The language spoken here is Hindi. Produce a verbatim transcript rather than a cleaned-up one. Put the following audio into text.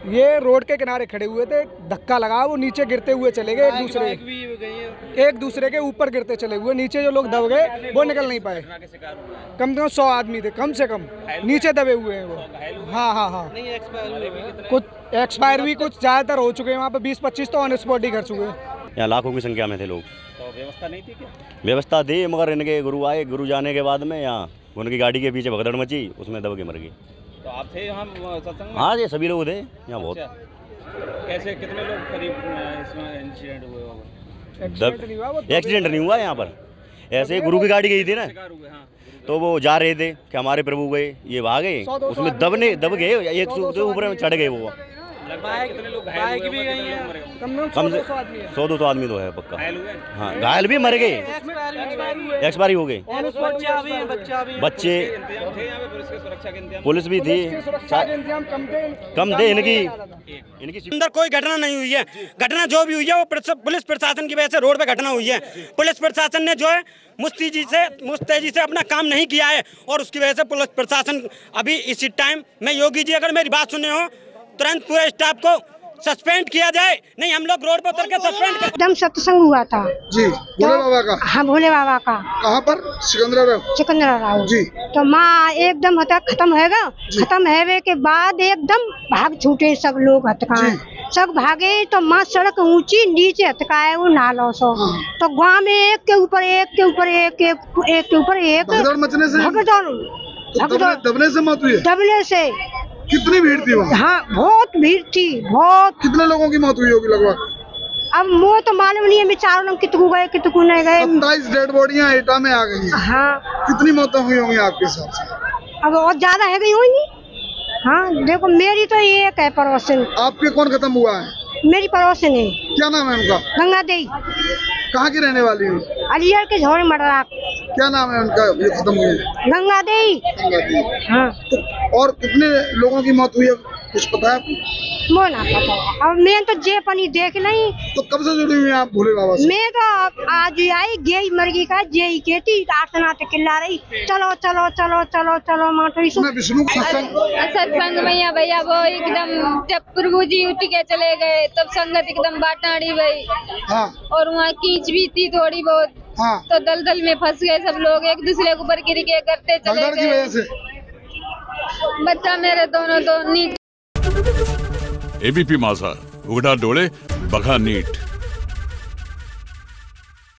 ये रोड के किनारे खड़े हुए थे, धक्का लगा, वो नीचे गिरते हुए चले गए, एक दूसरे एक दूसरे के ऊपर गिरते चले हुए, नीचे जो लोग दब गए वो निकल नहीं पाए। कम से कम सौ आदमी थे, कम से कम नीचे दबे हुए हैं वो। हाँ हाँ हाँ, कुछ एक्सपायर भी कुछ ज़्यादातर हो चुके हैं, वहाँ पे बीस पच्चीस तो ऑन स्पॉट ही कर चुके हैं। यहाँ लाखों की संख्या में थे लोग। तो व्यवस्था नहीं थी क्या? व्यवस्था थी, मगर इनके गुरु आए, गुरु जाने के बाद में यहाँ उनकी गाड़ी के पीछे भगदड़ मची, उसमें दब के मर गए। तो आप थे यहाँ सत्संग में? हाँ जी, सभी लोग थे यहाँ। बहुत कैसे, कितने लोग करीब इसमें इंसिडेंट हुए होगा? एक्सीडेंट नहीं हुआ यहाँ पर, ऐसे गुरु की गाड़ी गई थी ना, तो वो जा रहे थे कि हमारे प्रभु गए, ये भागे, उसमें दबने दब गए, एक से ऊपर में चढ़ गए वो। बाइक भी गई है, कम से सौ दो सौ आदमी तो है पक्का। हाँ, घायल भी मर गए, एक्सपायरी हो गए। बच्चे, पुलिस भी थी, कम थे इनकी इनकी अंदर कोई घटना नहीं हुई है। घटना जो भी हुई है वो पुलिस प्रशासन की वजह से रोड पे घटना हुई है। पुलिस प्रशासन ने जो है मुस्तैदी से मुस्तैदी से अपना काम नहीं किया है, और उसकी वजह से पुलिस प्रशासन अभी इसी टाइम में, योगी जी अगर मेरी बात सुने हो, तुरंत पूरे स्टाफ को सस्पेंड किया जाए, नहीं हम लोग रोड पर उतर के सस्पेंड कर। एकदम सत्संग हुआ था जी, भोले बाबा का। हाँ, भोले बाबा का। कहाँ पर? सिकंदरा सिकंदरा राव जी। तो माँ एकदम हता खत्म हैगा, खत्म हैवे के बाद एकदम भाग छूटे सब लोग, हतकाए सब भागे। तो माँ सड़क ऊंची, नीचे हतकाए वो नालों सो। तो गाँव में एक के ऊपर एक के ऊपर एक एक के ऊपर एक भगदड़ मचने से, भगदड़ दबने से मौत हुई है। दबने से। कितनी भीड़ थी वहाँ? हाँ, बहुत भीड़ थी, बहुत। कितने लोगों की मौत हुई होगी लगभग? अब वो तो मालूम नहीं है, मैं चारों लोग कितकू गए कितकू नहीं गए। सत्ताईस डेड बॉडियां एटा में आ गई हैं। हाँ। कितनी मौतें हुई होंगी आपके हिसाब से? अब और ज्यादा है गई होंगी। हाँ, देखो मेरी तो एक है पड़ोसन। आपके कौन खत्म हुआ है? मेरी पड़ोसन है। क्या नाम है उनका? गंगा देई। कहाँ की रहने वाली है? अलियर के झोड़े मडरा। क्या नाम है उनका? ये खत्म हुई है गंगा देई। गंगा देई। हाँ। तो और कितने लोगों की मौत हुई है, कुछ पता है आपको? वो ना पता है। अब मैं तो जे पनी देख नहीं। तो कब से जुड़ी हुई हैं आप भोले बाबा से? मैं तो आज ही आई, गेई मरगी का जे ही कहती आसना ते किल्ला रही, चलो चलो चलो चलो चलो माटो इसु। मैं विष्णु सत्संग सत्संग में भैया वो एकदम जब प्रभु जी उठ के चले गए तब संगत एकदम बाटाड़ी गई। हाँ। और वहाँ कीच भी थी थोड़ी बहुत। हाँ। तो दलदल में फंस गए सब लोग, एक दूसरे के ऊपर गिर के करते चले भगदड़ की वजह से। बच्चा मेरे दोनों दो नीचे। एबीपी माझा, उघडा डोळे बघा नीट।